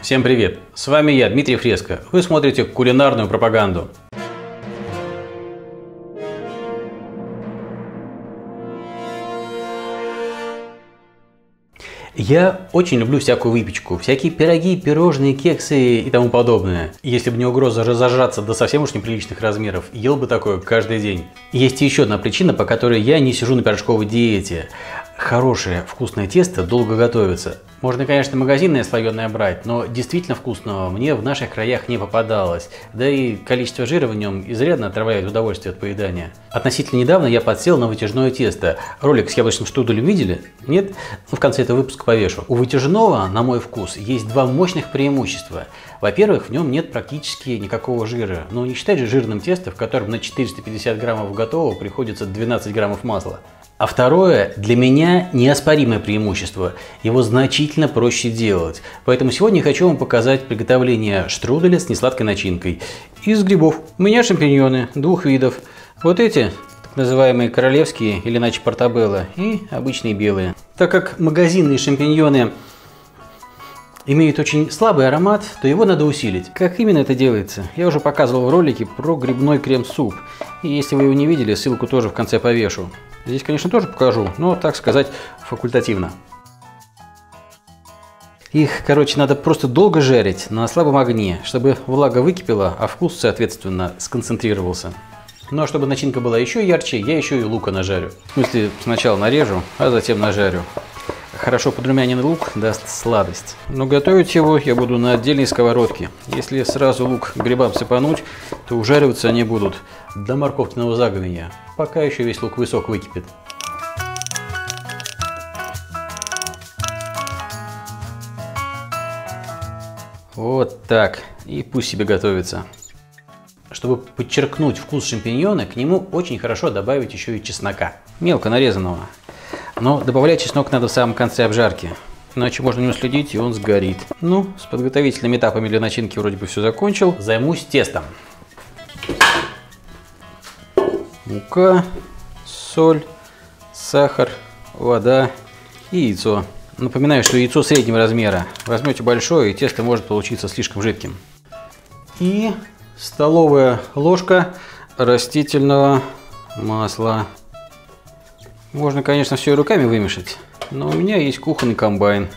Всем привет! С вами я, Дмитрий Фреско. Вы смотрите кулинарную пропаганду. Я очень люблю всякую выпечку, всякие пироги, пирожные, кексы и тому подобное. Если бы не угроза разожраться до совсем уж неприличных размеров, ел бы такое каждый день. Есть еще одна причина, по которой я не сижу на пирожковой диете. Хорошее вкусное тесто долго готовится. Можно, конечно, магазинное слоеное брать, но действительно вкусного мне в наших краях не попадалось. Да и количество жира в нем изрядно отравляет удовольствие от поедания. Относительно недавно я подсел на вытяжное тесто. Ролик с яблочным штруделем видели? Нет? В конце этого выпуска повешу. У вытяжного, на мой вкус, есть два мощных преимущества. Во-первых, в нем нет практически никакого жира. Но не считать же жирным тесто, в котором на 450 граммов готового приходится 12 граммов масла. А второе, для меня неоспоримое преимущество. Его значительно проще делать. Поэтому сегодня я хочу вам показать приготовление штруделя с несладкой начинкой. Из грибов. У меня шампиньоны двух видов. Вот эти, так называемые королевские, или иначе портабелло, и обычные белые. Так как магазинные шампиньоны имеют очень слабый аромат, то его надо усилить. Как именно это делается, я уже показывал в ролике про грибной крем-суп. И если вы его не видели, ссылку тоже в конце повешу. Здесь, конечно, тоже покажу, но, так сказать, факультативно. Их, короче, надо просто долго жарить на слабом огне, чтобы влага выкипела, а вкус, соответственно, сконцентрировался. Ну а чтобы начинка была еще ярче, я еще и лука нажарю. В смысле, сначала нарежу, а затем нажарю. Хорошо подрумяненный лук даст сладость. Но готовить его я буду на отдельной сковородке. Если сразу лук к грибам сыпануть, то ужариваться они будут до морковкиного заговения, пока еще весь луковый сок выкипит. Вот так. И пусть себе готовится. Чтобы подчеркнуть вкус шампиньона, к нему очень хорошо добавить еще и чеснока. Мелко нарезанного. Но добавлять чеснок надо в самом конце обжарки, иначе можно не уследить, и он сгорит. Ну, с подготовительными этапами для начинки вроде бы все закончил. Займусь тестом. Мука, соль, сахар, вода и яйцо. Напоминаю, что яйцо среднего размера. Возьмете большое, и тесто может получиться слишком жидким. И столовая ложка растительного масла. Можно, конечно, все и руками вымешать, но у меня есть кухонный комбайн.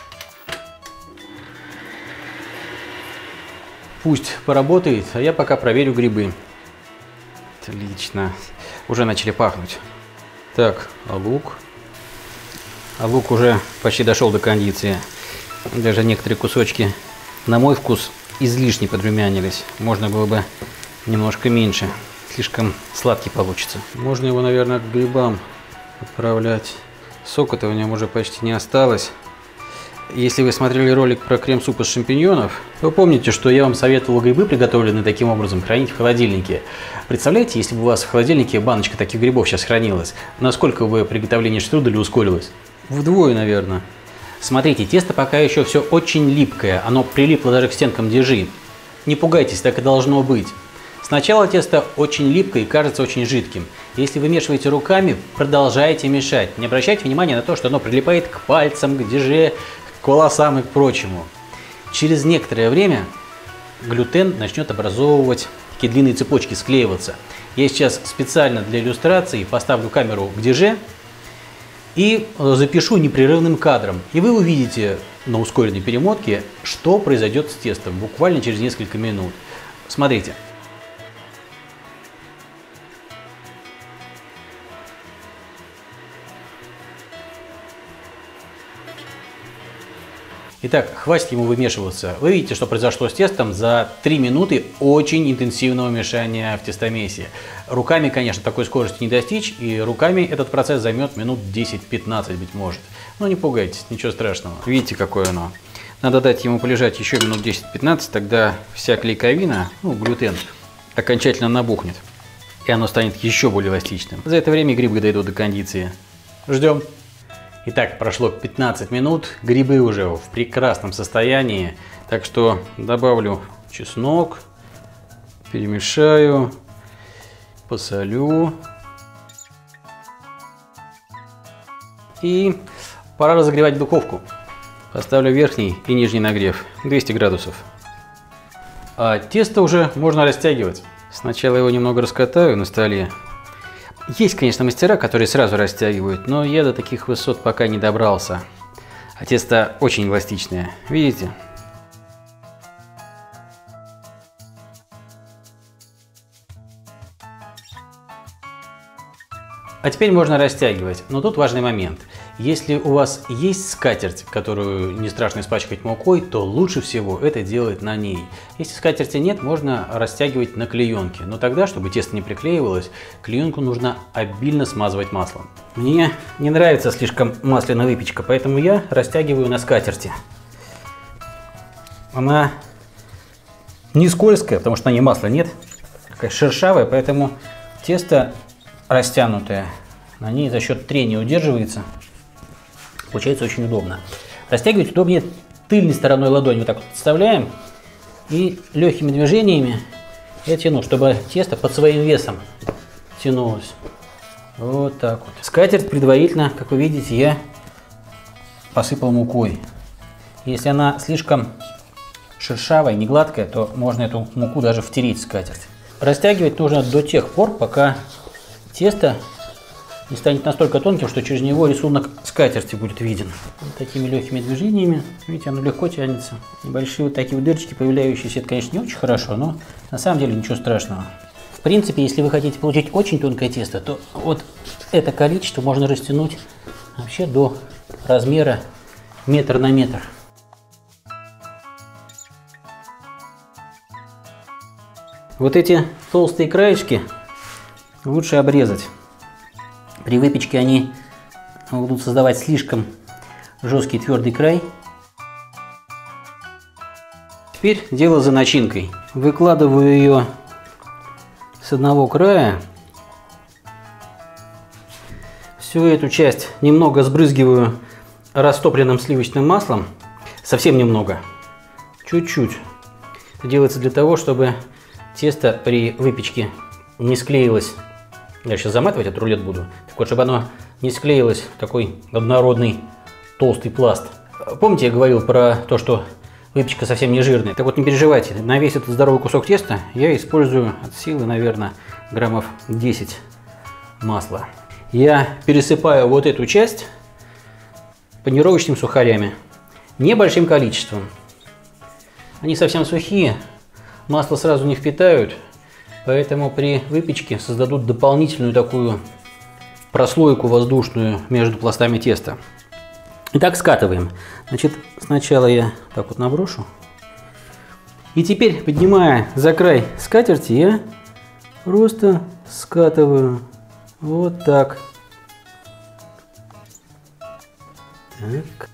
Пусть поработает, а я пока проверю грибы. Отлично. Уже начали пахнуть. Так, а лук? А лук уже почти дошел до кондиции. Даже некоторые кусочки, на мой вкус, излишне подрумянились. Можно было бы немножко меньше. Слишком сладкий получится. Можно его, наверное, к грибам отправлять. Сока-то в нем уже почти не осталось. Если вы смотрели ролик про крем-суп из шампиньонов, вы помните, что я вам советовал грибы, приготовленные таким образом, хранить в холодильнике. Представляете, если бы у вас в холодильнике баночка таких грибов сейчас хранилась, насколько бы приготовление штруделя ускорилось? Вдвое, наверное. Смотрите, тесто пока еще все очень липкое, оно прилипло даже к стенкам дежи. Не пугайтесь, так и должно быть. Сначала тесто очень липкое и кажется очень жидким. Если вы мешиваете руками, продолжайте мешать. Не обращайте внимания на то, что оно прилипает к пальцам, к деже, к волосам и к прочему. Через некоторое время глютен начнет образовывать такие длинные цепочки, склеиваться. Я сейчас специально для иллюстрации поставлю камеру к деже и запишу непрерывным кадром. И вы увидите на ускоренной перемотке, что произойдет с тестом буквально через несколько минут. Смотрите. Итак, хватит ему вымешиваться. Вы видите, что произошло с тестом за 3 минуты очень интенсивного мешания в тестомесе. Руками, конечно, такой скорости не достичь, и руками этот процесс займет минут 10-15, быть может. Но не пугайтесь, ничего страшного. Видите, какое оно. Надо дать ему полежать еще минут 10-15, тогда вся клейковина, глютен, окончательно набухнет. И оно станет еще более эластичным. За это время грибы дойдут до кондиции. Ждем. Итак, прошло 15 минут, грибы уже в прекрасном состоянии, так что добавлю чеснок, перемешаю, посолю. И пора разогревать духовку. Поставлю верхний и нижний нагрев, 200 градусов. А тесто уже можно растягивать. Сначала его немного раскатаю на столе. Есть, конечно, мастера, которые сразу растягивают, но я до таких высот пока не добрался. А тесто очень эластичное, видите? А теперь можно растягивать, но тут важный момент. Если у вас есть скатерть, которую не страшно испачкать мукой, то лучше всего это делать на ней. Если скатерти нет, можно растягивать на клеенке, но тогда, чтобы тесто не приклеивалось, клеенку нужно обильно смазывать маслом. Мне не нравится слишком масляная выпечка, поэтому я растягиваю на скатерти. Она не скользкая, потому что на ней масла нет, такая шершавая, поэтому тесто растянутая, на ней за счет трения удерживается, получается очень удобно. Растягивать удобнее тыльной стороной ладони, вот так вот подставляем и легкими движениями я тяну, чтобы тесто под своим весом тянулось. Вот так вот. Скатерть предварительно, как вы видите, я посыпал мукой. Если она слишком шершавая, не гладкая, то можно эту муку даже втереть в скатерть. Растягивать нужно до тех пор, пока тесто не станет настолько тонким, что через него рисунок скатерти будет виден. Вот такими легкими движениями, видите, оно легко тянется. Небольшие вот такие вот дырочки появляющиеся, это, конечно, не очень хорошо, но на самом деле ничего страшного. В принципе, если вы хотите получить очень тонкое тесто, то вот это количество можно растянуть вообще до размера метр на метр. Вот эти толстые краешки лучше обрезать. При выпечке они будут создавать слишком жесткий твердый край. Теперь дело за начинкой. Выкладываю ее с одного края. Всю эту часть немного сбрызгиваю растопленным сливочным маслом. Совсем немного. Чуть-чуть. Это делается для того, чтобы тесто при выпечке не склеилось. Я сейчас заматывать этот рулет буду. Так вот, чтобы оно не склеилось в такой однородный толстый пласт. Помните, я говорил про то, что выпечка совсем не жирная? Так вот, не переживайте. На весь этот здоровый кусок теста я использую от силы, наверное, граммов 10 масла. Я пересыпаю вот эту часть панировочными сухарями. Небольшим количеством. Они совсем сухие, масло сразу не впитают. Поэтому при выпечке создадут дополнительную такую прослойку воздушную между пластами теста. Итак, скатываем. Значит, сначала я так вот наброшу. И теперь, поднимая за край скатерти, я просто скатываю. Вот так. Так.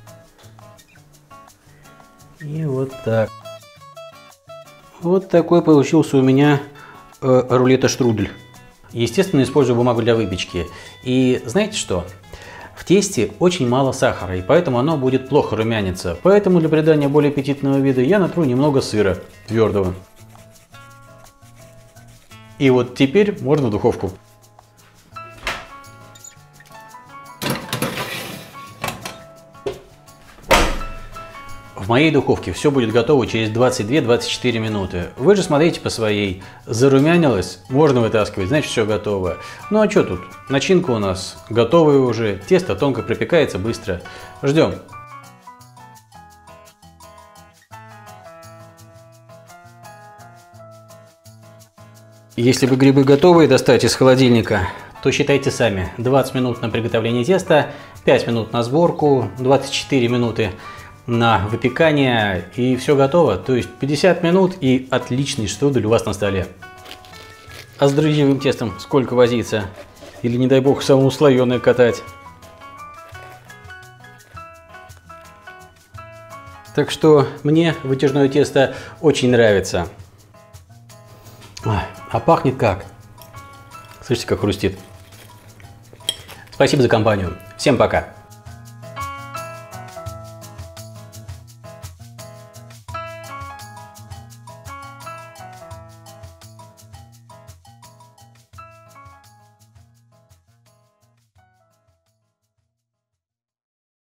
И вот так. Вот такой получился у меня рулета-штрудель. Естественно, использую бумагу для выпечки. И знаете что? В тесте очень мало сахара, и поэтому оно будет плохо румяниться. Поэтому для придания более аппетитного вида я натру немного сыра твердого. И вот теперь можно в духовку. В моей духовке все будет готово через 22-24 минуты. Вы же смотрите по своей. Зарумянилось, можно вытаскивать, значит все готово. Ну а что тут? Начинка у нас готовая уже, тесто тонко пропекается быстро. Ждем. Если вы грибы готовые достать из холодильника, то считайте сами. 20 минут на приготовление теста, 5 минут на сборку, 24 минуты на выпекание, и все готово. То есть 50 минут и отличный штрудель у вас на столе. А с дрожжевым тестом сколько возиться? Или, не дай бог, самоуслоенное катать? Так что мне вытяжное тесто очень нравится. А пахнет как? Слышите, как хрустит? Спасибо за компанию. Всем пока.